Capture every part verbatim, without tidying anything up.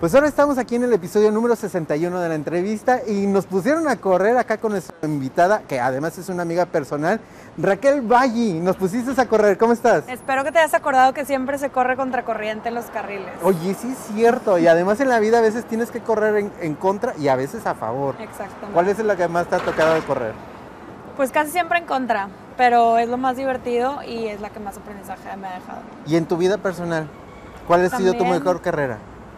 Pues ahora estamos aquí en el episodio número sesenta y uno de la entrevista y nos pusieron a correr acá con nuestra invitada, que además es una amiga personal, Raquel Valli. Nos pusiste a correr, ¿cómo estás? Espero que te hayas acordado que siempre se corre contracorriente en los carriles. Oye, sí es cierto, y además en la vida a veces tienes que correr en, en contra y a veces a favor. Exactamente. ¿Cuál es la que más te ha tocado de correr? Pues casi siempre en contra, pero es lo más divertido y es la que más aprendizaje me ha dejado. Y en tu vida personal, ¿cuál ha sido tu También mejor carrera?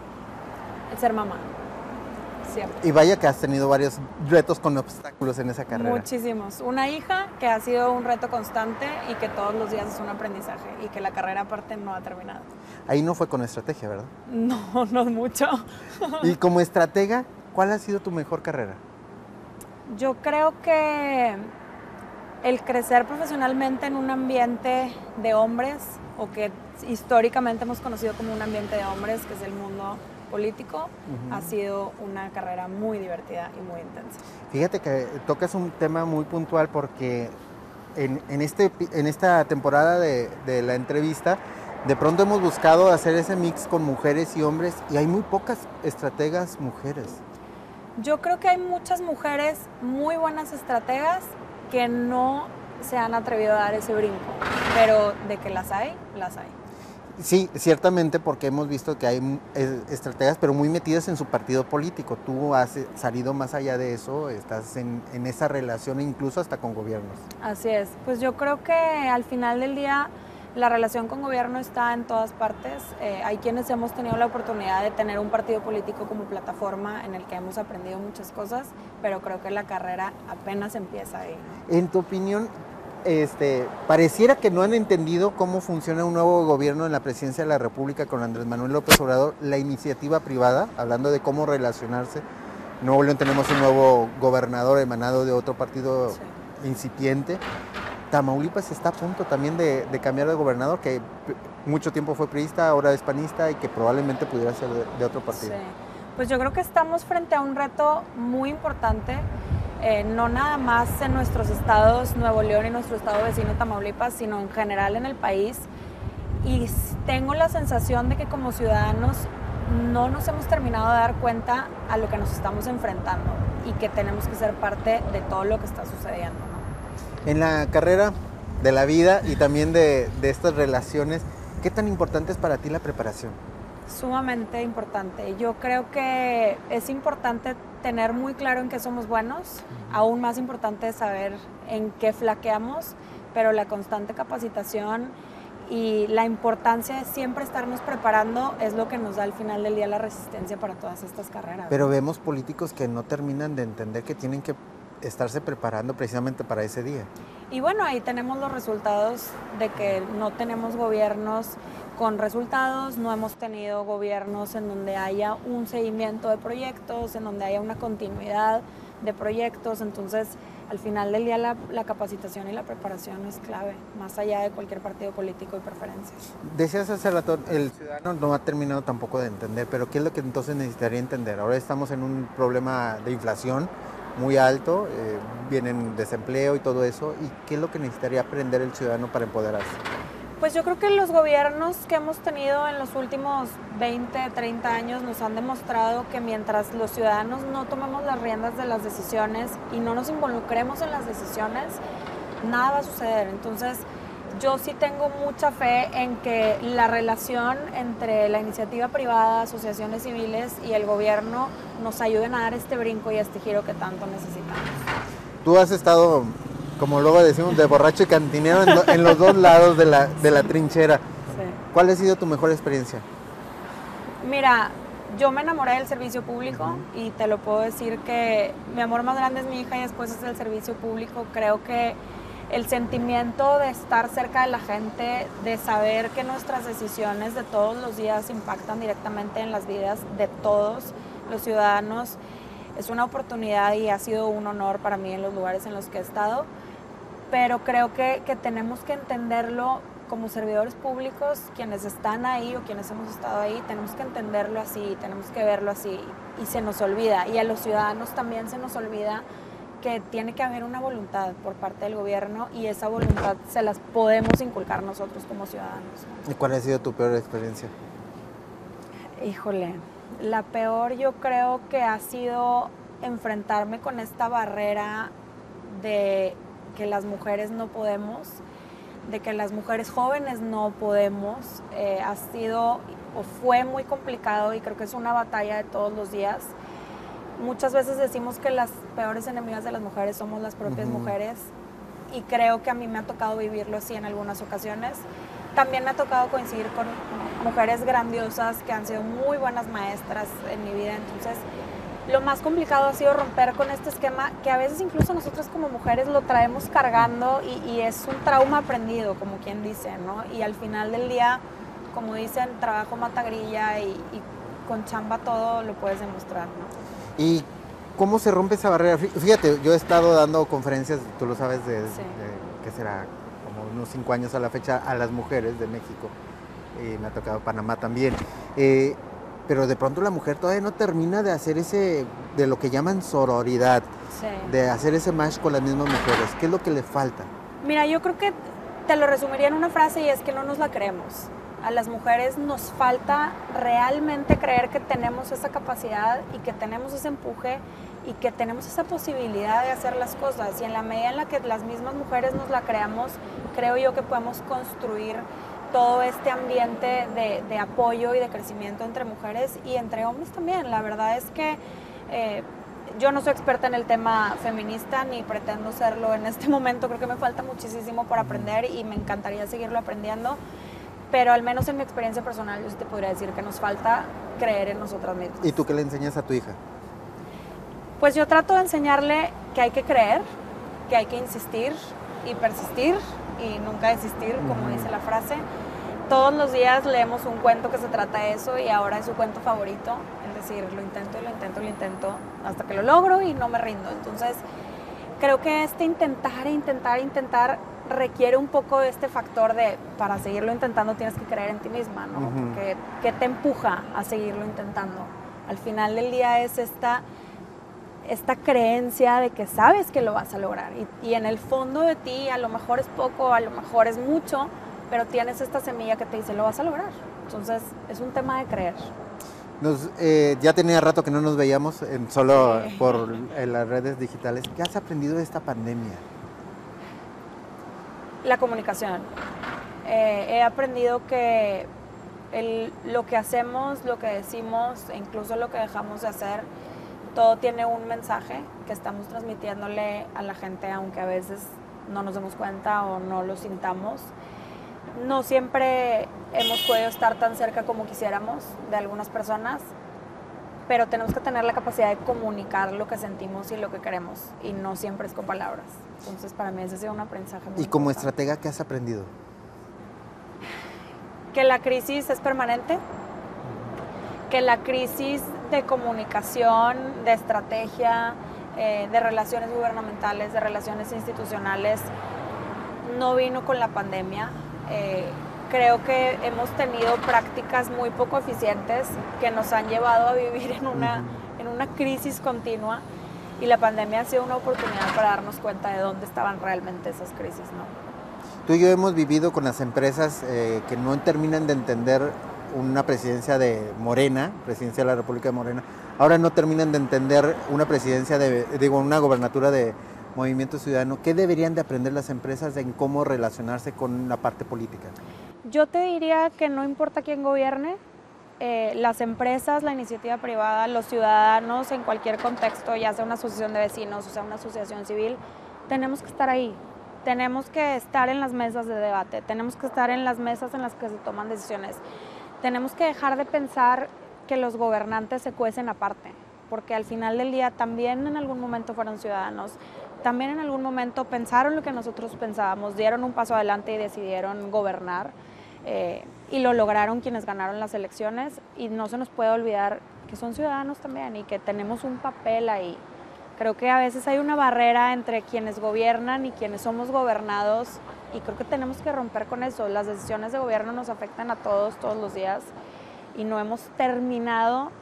el ser mamá, siempre. Y vaya que has tenido varios retos con obstáculos en esa carrera. Muchísimos. Una hija que ha sido un reto constante y que todos los días es un aprendizaje y que la carrera aparte no ha terminado. Ahí no fue con estrategia, ¿verdad? No, no es mucho. Y como estratega, ¿cuál ha sido tu mejor carrera? Yo creo que el crecer profesionalmente en un ambiente de hombres, o que históricamente hemos conocido como un ambiente de hombres, que es el mundo político, uh-huh. ha sido una carrera muy divertida y muy intensa. Fíjate que tocas un tema muy puntual porque en, en, este, en esta temporada de, de la entrevista, de pronto hemos buscado hacer ese mix con mujeres y hombres y hay muy pocas estrategas mujeres. Yo creo que hay muchas mujeres muy buenas estrategas que no se han atrevido a dar ese brinco, pero de que las hay, las hay. Sí, ciertamente, porque hemos visto que hay estrategas, pero muy metidas en su partido político. Tú has salido más allá de eso, estás en, en esa relación incluso hasta con gobiernos. Así es, pues yo creo que al final del día la relación con gobierno está en todas partes. Eh, hay quienes hemos tenido la oportunidad de tener un partido político como plataforma en el que hemos aprendido muchas cosas, pero creo que la carrera apenas empieza ahí, ¿no? En tu opinión, este, pareciera que no han entendido cómo funciona un nuevo gobierno en la presidencia de la República con Andrés Manuel López Obrador, la iniciativa privada, hablando de cómo relacionarse. En Nuevo León tenemos un nuevo gobernador emanado de otro partido sí. incipiente. Tamaulipas está a punto también de, de cambiar de gobernador, que mucho tiempo fue priista, ahora es panista y que probablemente pudiera ser de, de otro partido. Sí. Pues yo creo que estamos frente a un reto muy importante, eh, no nada más en nuestros estados, Nuevo León y nuestro estado vecino Tamaulipas, sino en general en el país. Y tengo la sensación de que como ciudadanos no nos hemos terminado de dar cuenta a lo que nos estamos enfrentando y que tenemos que ser parte de todo lo que está sucediendo, ¿no? En la carrera de la vida y también de, de estas relaciones, ¿qué tan importante es para ti la preparación? Sumamente importante. Yo creo que es importante tener muy claro en qué somos buenos, uh-huh. aún más importante es saber en qué flaqueamos, pero la constante capacitación y la importancia de siempre estarnos preparando es lo que nos da al final del día la resistencia para todas estas carreras. Pero vemos políticos que no terminan de entender que tienen que estarse preparando precisamente para ese día. Y bueno, ahí tenemos los resultados de que no tenemos gobiernos con resultados, no hemos tenido gobiernos en donde haya un seguimiento de proyectos, en donde haya una continuidad de proyectos, entonces al final del día la, la capacitación y la preparación es clave, más allá de cualquier partido político y preferencias. Decías hace rato, el ciudadano no ha terminado tampoco de entender, pero ¿qué es lo que entonces necesitaría entender? Ahora estamos en un problema de inflación muy alto, eh, vienen desempleo y todo eso, ¿y qué es lo que necesitaría aprender el ciudadano para empoderarse? Pues yo creo que los gobiernos que hemos tenido en los últimos veinte, treinta años nos han demostrado que mientras los ciudadanos no tomemos las riendas de las decisiones y no nos involucremos en las decisiones, nada va a suceder. Entonces, yo sí tengo mucha fe en que la relación entre la iniciativa privada, asociaciones civiles y el gobierno nos ayuden a dar este brinco y este giro que tanto necesitamos. Tú has estado, como luego decimos, de borracho y cantinero en, lo, en los dos lados de la, de la trinchera. Sí. ¿Cuál ha sido tu mejor experiencia? Mira, yo me enamoré del servicio público uh-huh. y te lo puedo decir que mi amor más grande es mi hija y después es el servicio público. Creo que el sentimiento de estar cerca de la gente, de saber que nuestras decisiones de todos los días impactan directamente en las vidas de todos los ciudadanos, es una oportunidad y ha sido un honor para mí en los lugares en los que he estado, pero creo que, que tenemos que entenderlo como servidores públicos, quienes están ahí o quienes hemos estado ahí, tenemos que entenderlo así, tenemos que verlo así y se nos olvida, y a los ciudadanos también se nos olvida que tiene que haber una voluntad por parte del gobierno y esa voluntad se las podemos inculcar nosotros como ciudadanos. ¿Y cuál ha sido tu peor experiencia? Híjole, La peor yo creo que ha sido enfrentarme con esta barrera de que las mujeres no podemos, de que las mujeres jóvenes no podemos. Eh, ha sido o fue muy complicado y creo que es una batalla de todos los días. Muchas veces decimos que las peores enemigas de las mujeres somos las propias uh-huh. mujeres, y creo que a mí me ha tocado vivirlo así en algunas ocasiones. También me ha tocado coincidir con mujeres grandiosas que han sido muy buenas maestras en mi vida. Entonces, lo más complicado ha sido romper con este esquema que a veces incluso nosotras como mujeres lo traemos cargando y, y es un trauma aprendido, como quien dice, ¿no? Y al final del día, como dicen, trabajo mata grilla y, y con chamba todo lo puedes demostrar, ¿no? ¿Y cómo se rompe esa barrera? Fíjate, yo he estado dando conferencias, tú lo sabes, de, sí. de ¿qué será? Como unos cinco años a la fecha, a las mujeres de México. Eh, me ha tocado Panamá también. Eh, pero de pronto la mujer todavía no termina de hacer ese, de lo que llaman sororidad, sí. de hacer ese match con las mismas mujeres. ¿Qué es lo que le falta? Mira, yo creo que te lo resumiría en una frase y es que no nos la creemos. A las mujeres nos falta realmente creer que tenemos esa capacidad y que tenemos ese empuje y que tenemos esa posibilidad de hacer las cosas. Y en la medida en la que las mismas mujeres nos la creamos, creo yo que podemos construir todo este ambiente de, de apoyo y de crecimiento entre mujeres y entre hombres también. La verdad es que eh, yo no soy experta en el tema feminista ni pretendo serlo en este momento. Creo que me falta muchísimo por aprender y me encantaría seguirlo aprendiendo. Pero al menos en mi experiencia personal yo sí te podría decir que nos falta creer en nosotras mismas. ¿Y tú qué le enseñas a tu hija? Pues yo trato de enseñarle que hay que creer, que hay que insistir y persistir y nunca desistir, como dice la frase. Todos los días leemos un cuento que se trata de eso y ahora es su cuento favorito. Es decir, lo intento y lo intento y lo intento hasta que lo logro y no me rindo. Entonces, creo que este intentar, intentar, intentar requiere un poco de este factor de, para seguirlo intentando tienes que creer en ti misma, ¿no? Uh-huh. Porque, ¿qué te empuja a seguirlo intentando? Al final del día es esta, esta creencia de que sabes que lo vas a lograr y, y en el fondo de ti a lo mejor es poco, a lo mejor es mucho, pero tienes esta semilla que te dice lo vas a lograr. Entonces es un tema de creer. Nos, eh, ya tenía rato que no nos veíamos en, solo sí. por en las redes digitales. ¿Qué has aprendido de esta pandemia? La comunicación. Eh, he aprendido que el, lo que hacemos, lo que decimos e incluso lo que dejamos de hacer, todo tiene un mensaje que estamos transmitiéndole a la gente, aunque a veces no nos demos cuenta o no lo sintamos. No siempre hemos podido estar tan cerca como quisiéramos de algunas personas, pero tenemos que tener la capacidad de comunicar lo que sentimos y lo que queremos, y no siempre es con palabras. Entonces, para mí ese ha sido un aprendizaje muy ¿Y como importante. estratega qué has aprendido? Que la crisis es permanente, que la crisis de comunicación, de estrategia, eh, de relaciones gubernamentales, de relaciones institucionales, no vino con la pandemia. Eh, creo que hemos tenido prácticas muy poco eficientes que nos han llevado a vivir en una, uh-huh. en una crisis continua, y la pandemia ha sido una oportunidad para darnos cuenta de dónde estaban realmente esas crisis, ¿no? Tú y yo hemos vivido con las empresas eh, que no terminan de entender una presidencia de Morena, presidencia de la República de Morena, ahora no terminan de entender una presidencia de, digo, una gobernatura de Movimiento Ciudadano. ¿Qué deberían de aprender las empresas en cómo relacionarse con la parte política? Yo te diría que no importa quién gobierne, eh, las empresas, la iniciativa privada, los ciudadanos en cualquier contexto, ya sea una asociación de vecinos o sea una asociación civil, tenemos que estar ahí. Tenemos que estar en las mesas de debate, tenemos que estar en las mesas en las que se toman decisiones. Tenemos que dejar de pensar que los gobernantes se cuecen aparte, porque al final del día también en algún momento fueron ciudadanos, también en algún momento pensaron lo que nosotros pensábamos, dieron un paso adelante y decidieron gobernar, eh, y lo lograron quienes ganaron las elecciones, y no se nos puede olvidar que son ciudadanos también y que tenemos un papel ahí. Creo que a veces hay una barrera entre quienes gobiernan y quienes somos gobernados, y creo que tenemos que romper con eso. Las decisiones de gobierno nos afectan a todos, todos los días, y no hemos terminado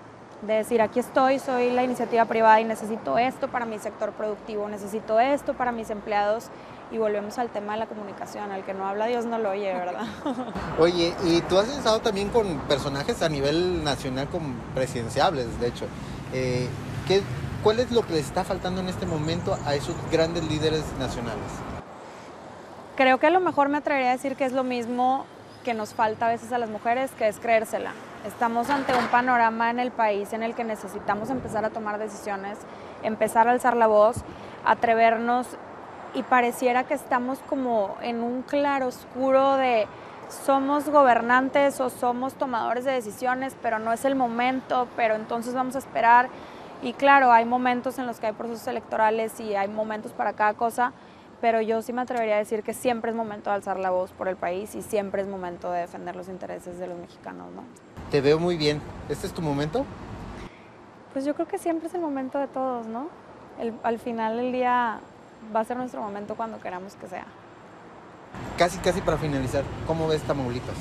de decir, aquí estoy, soy la iniciativa privada y necesito esto para mi sector productivo, necesito esto para mis empleados, y volvemos al tema de la comunicación, al que no habla Dios no lo oye, ¿verdad? Oye, y tú has estado también con personajes a nivel nacional, con presidenciables, de hecho. Eh, ¿qué, ¿Cuál es lo que les está faltando en este momento a esos grandes líderes nacionales? Creo que a lo mejor me atrevería a decir que es lo mismo que nos falta a veces a las mujeres, que es creérsela. Estamos ante un panorama en el país en el que necesitamos empezar a tomar decisiones, empezar a alzar la voz, atrevernos, y pareciera que estamos como en un claroscuro de somos gobernantes o somos tomadores de decisiones, pero no es el momento, pero entonces vamos a esperar. Y claro, hay momentos en los que hay procesos electorales y hay momentos para cada cosa, pero yo sí me atrevería a decir que siempre es momento de alzar la voz por el país y siempre es momento de defender los intereses de los mexicanos, ¿no? Te veo muy bien. ¿Este es tu momento? Pues yo creo que siempre es el momento de todos, ¿no? El, al final del día va a ser nuestro momento cuando queramos que sea. Casi, casi para finalizar, ¿cómo ves Tamaulipas?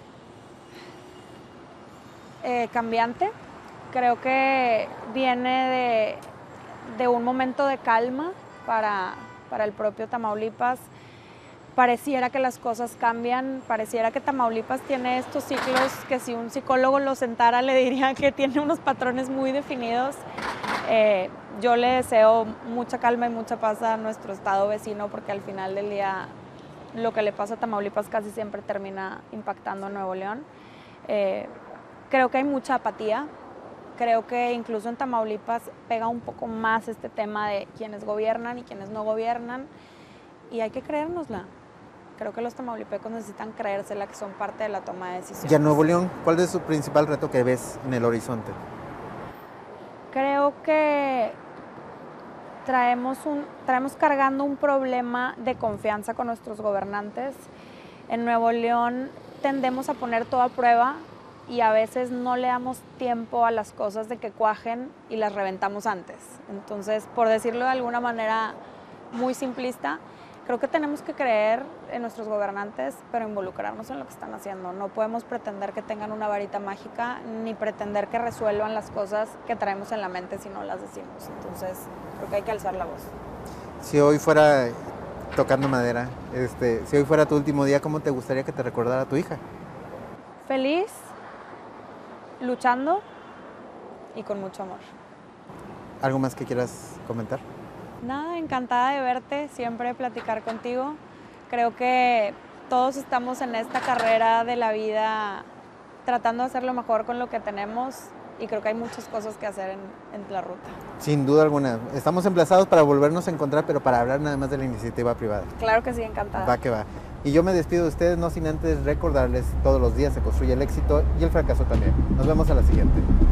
Eh, cambiante. Creo que viene de, de un momento de calma para, para el propio Tamaulipas. Pareciera que las cosas cambian, pareciera que Tamaulipas tiene estos ciclos que si un psicólogo lo sentara le diría que tiene unos patrones muy definidos. Eh, yo le deseo mucha calma y mucha paz a nuestro estado vecino, porque al final del día lo que le pasa a Tamaulipas casi siempre termina impactando a Nuevo León. Eh, creo que hay mucha apatía, creo que incluso en Tamaulipas pega un poco más este tema de quienes gobiernan y quienes no gobiernan, y hay que creérnosla. Creo que los tamaulipecos necesitan creérsela, que son parte de la toma de decisiones. Y a Nuevo León, ¿cuál es su principal reto que ves en el horizonte? Creo que traemos, un, traemos cargando un problema de confianza con nuestros gobernantes. En Nuevo León tendemos a poner todo a prueba y a veces no le damos tiempo a las cosas de que cuajen y las reventamos antes. Entonces, por decirlo de alguna manera muy simplista, creo que tenemos que creer en nuestros gobernantes, pero involucrarnos en lo que están haciendo. No podemos pretender que tengan una varita mágica, ni pretender que resuelvan las cosas que traemos en la mente si no las decimos. Entonces, creo que hay que alzar la voz. Si hoy fuera, tocando madera, este, si hoy fuera tu último día, ¿cómo te gustaría que te recordara tu hija? Feliz, luchando y con mucho amor. ¿Algo más que quieras comentar? Nada, encantada de verte, siempre platicar contigo. Creo que todos estamos en esta carrera de la vida tratando de hacer lo mejor con lo que tenemos, y creo que hay muchas cosas que hacer en, en la ruta. Sin duda alguna. Estamos emplazados para volvernos a encontrar, pero para hablar nada más de la iniciativa privada. Claro que sí, encantada. Va que va. Y yo me despido de ustedes, no sin antes recordarles, todos los días se construye el éxito y el fracaso también. Nos vemos a la siguiente.